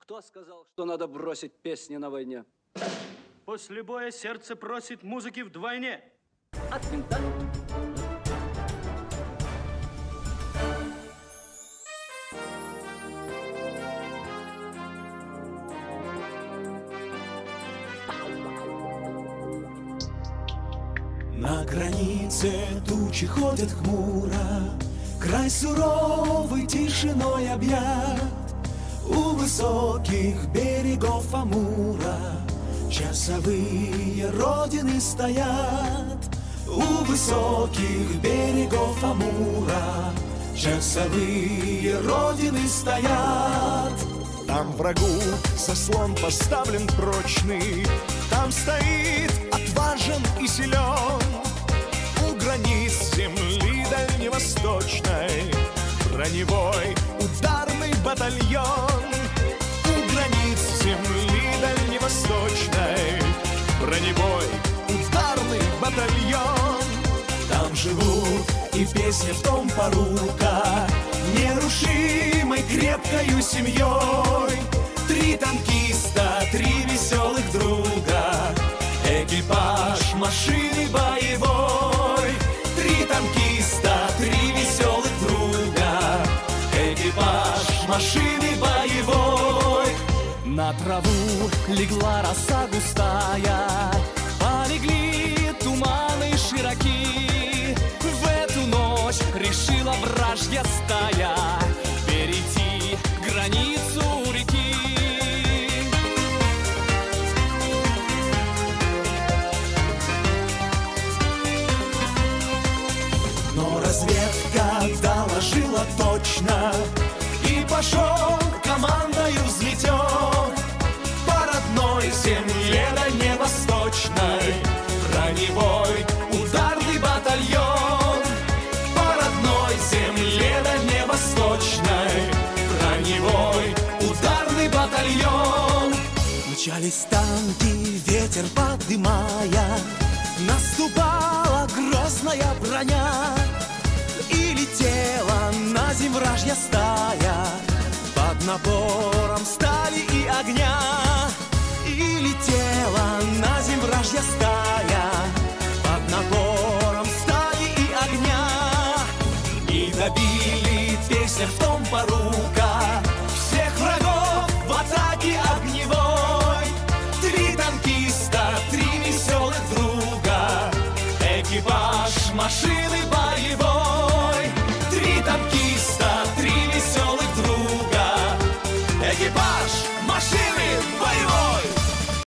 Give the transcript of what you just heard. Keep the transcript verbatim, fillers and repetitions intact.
Кто сказал, что надо бросить песни на войне? После боя сердце просит музыки вдвойне. От винта. На границе тучи ходят хмуро, край суровый тишиной объят. У высоких берегов Амура часовые родины стоят. У высоких берегов Амура часовые родины стоят. Там врагу заслон поставлен прочный, там стоит отважен и силен. У границ земли дальневосточной броневой ударный батальон. У границ земли дальневосточной броневой ударный батальон. Там живут и песня в том порука нерушимой крепкою семьей. Три танкиста, три веселых друга, экипаж машины боевой. Три танкиста, три веселых друга, экипаж машины боевой. На траву легла роса густая, полегли туманы широки. В эту ночь решила вражья стая перейти границу реки. Но разведка доложила точно, и пошел командою взметен по родной земле дальневосточной броневой ударный батальон. По родной земле дальневосточной броневой ударный батальон. Мчались танки, ветер подымая, наступала грозная броня, и летела на земь вражья стая под напором стали и огня. И летела на земь вражья стая под напором стали и огня. И добили песня в том порука всех врагов в атаке огневой. Три танкиста, три веселых друга, экипаж машины боевой. Три танкиста, три веселых друга, экипаж машины